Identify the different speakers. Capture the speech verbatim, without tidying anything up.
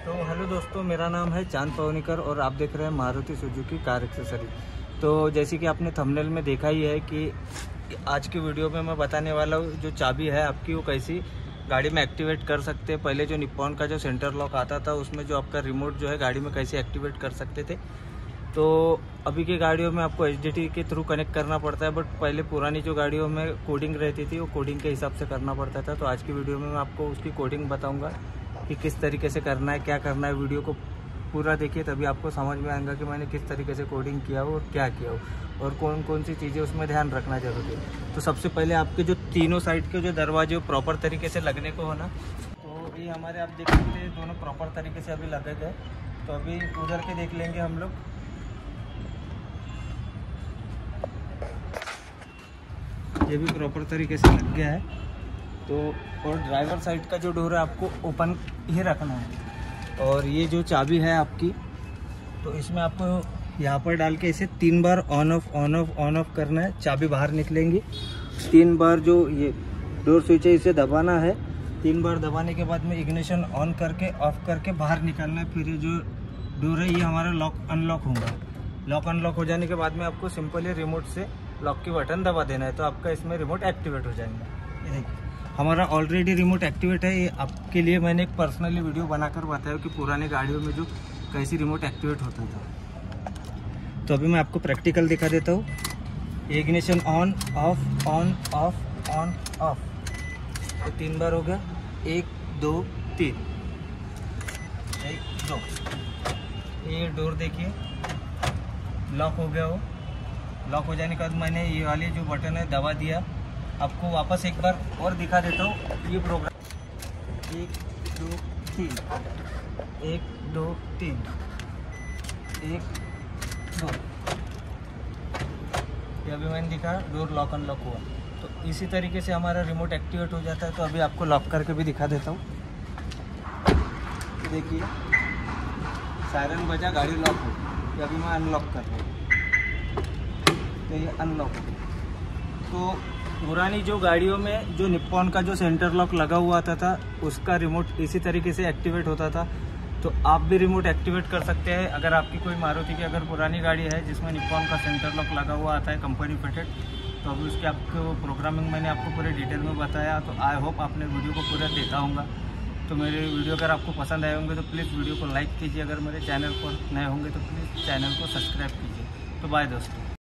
Speaker 1: तो हेलो दोस्तों, मेरा नाम है चांद पवनीकर और आप देख रहे हैं मारुति सुजुकी कार एक्सेसरी। तो जैसे कि आपने थंबनेल में देखा ही है कि आज की वीडियो में मैं बताने वाला हूँ जो चाबी है आपकी वो कैसी गाड़ी में एक्टिवेट कर सकते हैं। पहले जो निप्पॉन का जो सेंटर लॉक आता था उसमें जो आपका रिमोट जो है गाड़ी में कैसे एक्टिवेट कर सकते थे, तो अभी की गाड़ियों में आपको एच डी टी के थ्रू कनेक्ट करना पड़ता है। बट पहले पुरानी जो गाड़ियों में कोडिंग रहती थी वो कोडिंग के हिसाब से करना पड़ता था। तो आज की वीडियो में मैं आपको उसकी कोडिंग बताऊंगा कि किस तरीके से करना है, क्या करना है। वीडियो को पूरा देखिए तभी आपको समझ में आएगा कि मैंने किस तरीके से कोडिंग किया हो और क्या किया हो और कौन कौन सी चीज़ें उसमें ध्यान रखना जरूरी है। तो सबसे पहले आपके जो तीनों साइड के जो दरवाजे प्रॉपर तरीके से लगने को हो ना, तो ये हमारे आप देख सकते हैं दोनों प्रॉपर तरीके से अभी लगे गए। तो अभी उधर के देख लेंगे हम लोग। ये भी प्रॉपर तरीके से लग गया है। तो और ड्राइवर साइड का जो डोर है आपको ओपन ही रखना है। और ये जो चाबी है आपकी, तो इसमें आपको यहाँ पर डाल के इसे तीन बार on off on off on off करना है। चाबी बाहर निकलेंगी तीन बार। जो ये डोर स्विच है इसे दबाना है। तीन बार दबाने के बाद में इग्निशन ऑन करके ऑफ करके बाहर निकालना है। फिर ये जो डोर है ये हमारा लॉक अनलॉक होगा। लॉक अनलॉक हो जाने के बाद में आपको सिंपली रिमोट से लॉक की बटन दबा देना है, तो आपका इसमें रिमोट एक्टिवेट हो जाएगा। ये देखिए हमारा ऑलरेडी रिमोट एक्टिवेट है। ये आपके लिए मैंने एक पर्सनली वीडियो बनाकर बताया कि पुरानी गाड़ियों में जो कैसी रिमोट एक्टिवेट होता था। तो अभी मैं आपको प्रैक्टिकल दिखा देता हूँ। Ignition on off on off on off, तो तीन बार हो गया। एक दो तीन, एक दो। ये डोर देखिए लॉक हो गया। हो लॉक हो जाने के बाद मैंने ये वाली जो बटन है दबा दिया। आपको वापस एक बार और दिखा देता हूँ ये प्रोग्राम। एक दो तीन, एक दो तीन, एक दो। ये अभी मैंने दिखा डोर लॉक अनलॉक हुआ। तो इसी तरीके से हमारा रिमोट एक्टिवेट हो जाता है। तो अभी आपको लॉक करके भी दिखा देता हूँ। देखिए सायरन बजा, गाड़ी लॉक हो। ये अभी मैं अनलॉक कर रहा हूँ, तो ये अनलॉक हो। तो पुरानी जो गाड़ियों में जो निप्पॉन का जो सेंटर लॉक लगा हुआ आता था उसका रिमोट इसी तरीके से एक्टिवेट होता था। तो आप भी रिमोट एक्टिवेट कर सकते हैं। अगर आपकी कोई मारुति की अगर पुरानी गाड़ी है जिसमें निप्पॉन का सेंटर लॉक लगा हुआ आता है कंपनी फिटेड, तो अभी उसकी आपको प्रोग्रामिंग मैंने आपको पूरे डिटेल में बताया। तो आई होप आपने वीडियो को पूरा देखा होगा। तो मेरे वीडियो अगर आपको पसंद आए होंगे तो प्लीज़ वीडियो को लाइक कीजिए। अगर मेरे चैनल पर नए होंगे तो प्लीज़ चैनल को सब्सक्राइब कीजिए। तो बाय दोस्तों।